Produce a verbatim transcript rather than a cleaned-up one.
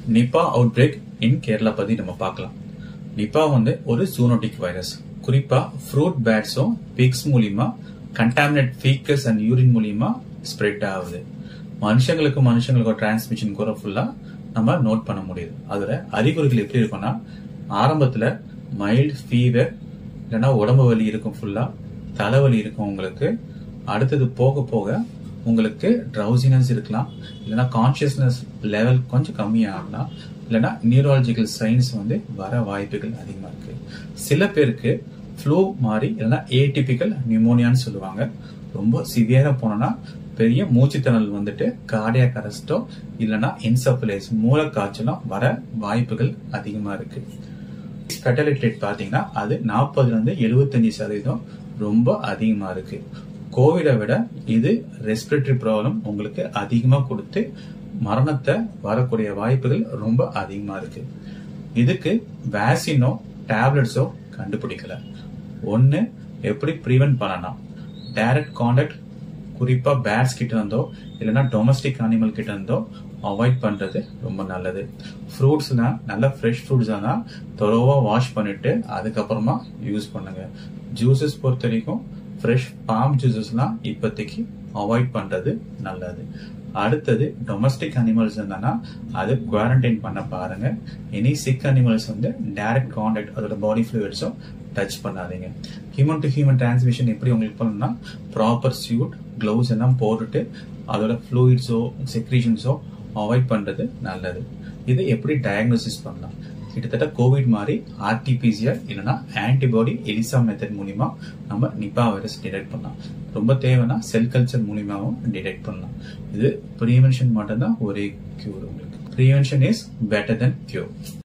Nipah outbreak in Kerala பத்தி நம்ம பார்க்கலாம். நிபா வந்து ஒரு ஜூனோட்டிக் வைரஸ். குறிப்பா ஃப்ரூட் பேட்ஸும் பிக்ஸ் மூலியமா கண்டாமினேட் ஃபீக்கஸ் அண்ட் யூரின் மூலியமா ஸ்ப்ரெட் ஆகுது. மனுஷங்களுக்கு மனுஷங்களுக்கு டிரான்ஸ்மிஷன் கூட ஃபுல்லா நம்ம நோட் பண்ண முடியுது. அதோட அறிகுறிகள் எப்படி இருக்கும்னா, ஆரம்பத்துல மைல்டு ஃபீவர் இல்லைன்னா உடம்பு வலி இருக்கும், ஃபுல்லா தலைவலி இருக்கும் உங்களுக்கு. அடுத்தது போக போக உங்களுக்கு ட்ரௌசினஸ் இருக்கலாம், இல்லைன்னா கான்சியஸ்னஸ் லெவல் கொஞ்சம் கம்மியாகலாம், இல்லைன்னா நியூராலஜிக்கல் சைன்ஸ் வந்து வர வாய்ப்புகள் அதிகமா இருக்கு. சில பேருக்கு ஃப்ளூ மாதிரி இல்லைன்னா ஏடிபிக்கல் நியூமோனியான்னு சொல்லுவாங்க. ரொம்ப சிவியரா போனோம்னா பெரிய மூச்சுத்திணறல் வந்துட்டு கார்டியாக் அரெஸ்டோ இல்லைன்னா இன்சப்லேஸ் மூல காய்ச்சலும் வர வாய்ப்புகள் அதிகமா இருக்கு. ஃபெர்டிலிட்டி ரேட் பாத்தீங்கன்னா அது நாற்பதுல இருந்து எழுபத்தஞ்சு சதவீதம் ரொம்ப அதிகமா இருக்கு. கோவிடை விட இது ரெஸ்பிரேட்டரி ப்ராப்ளம் உங்களுக்கு அதிகமா கொடுத்து மரணத்தை வரக்கூடிய வாய்ப்புகள் ரொம்ப அதிகமா இருக்கு. இதுக்கு வேக்சினோ டேப்லெட்ஸோ கண்டுபிடிக்கல. ஒன்னு எப்படி ப்ரிவென்ட் பண்ணலாம், டைரக்ட் கான்டாக்ட் குறிப்பா பேட்ஸ் கிட்ட இருந்தோ இல்லைன்னா டொமஸ்டிக் அனிமல் கிட்ட இருந்தோ அவாய்ட் பண்றது ரொம்ப நல்லது. ஃப்ரூட்ஸ்னா நல்ல ஃப்ரெஷ் ஃப்ரூட்ஸ் தான் தொலைவா வாஷ் பண்ணிட்டு அதுக்கப்புறமா யூஸ் பண்ணுங்க. ஜூசஸ் பொறுத்த வரைக்கும் ஃப்ரெஷ் பாம் ஜூசஸ்லாம் இப்போதைக்கு அவாய்ட் பண்றது நல்லது. அடுத்தது டொமஸ்டிக் அனிமல்ஸ் இருந்தானா அது குவாரண்டைன் பண்ண பாருங்க. எனி சிக் அனிமல்ஸ் வந்து டைரக்ட் கான்டாக்ட் அதோட பாடி ஃப்ளூயிட்ஸும் டச் பண்ணாதீங்க. ஹியூமன் டு ஹியூமன் டிரான்ஸ்மிஷன் எப்படி உங்களுக்கு பண்ணணும்னா, ப்ராப்பர் சூட் கிளவுஸ் எல்லாம் போட்டுட்டு அதோட ஃப்ளூயிட்ஸோ செக்ரீஷன்ஸோ அவாய்ட் பண்றது நல்லது. இது எப்படி டயக்னோசிஸ் பண்ணலாம், கிட்டத்தட்ட கோவிட் மாதிரி ஆர்டிபிசிஆர் இல்லைன்னா ஆன்டிபாடி எலிசா மெத்தட் மூலியமா நம்ம நிபா வைரஸ் டிடெக்ட் பண்ணலாம். ரொம்ப தேவைன்னா செல் கல்ச்சர் மூலியமாவும் டிடெக்ட் பண்ணலாம். இது ப்ரிவென்ஷன் மட்டும்தான் ஒரே கியூர் உங்களுக்கு. Prevention is better then cure.